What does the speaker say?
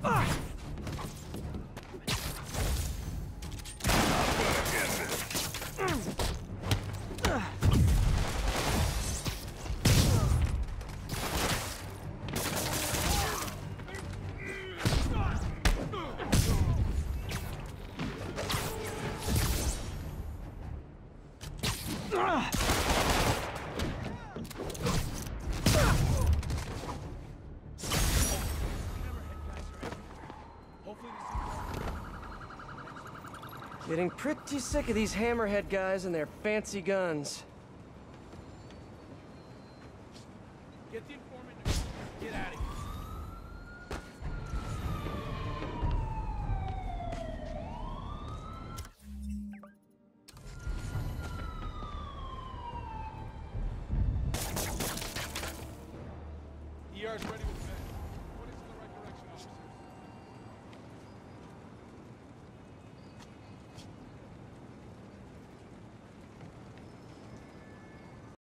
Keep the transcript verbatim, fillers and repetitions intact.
Getting pretty sick of these hammerhead guys and their fancy guns. Get the informant. Get out of here. E R's ready with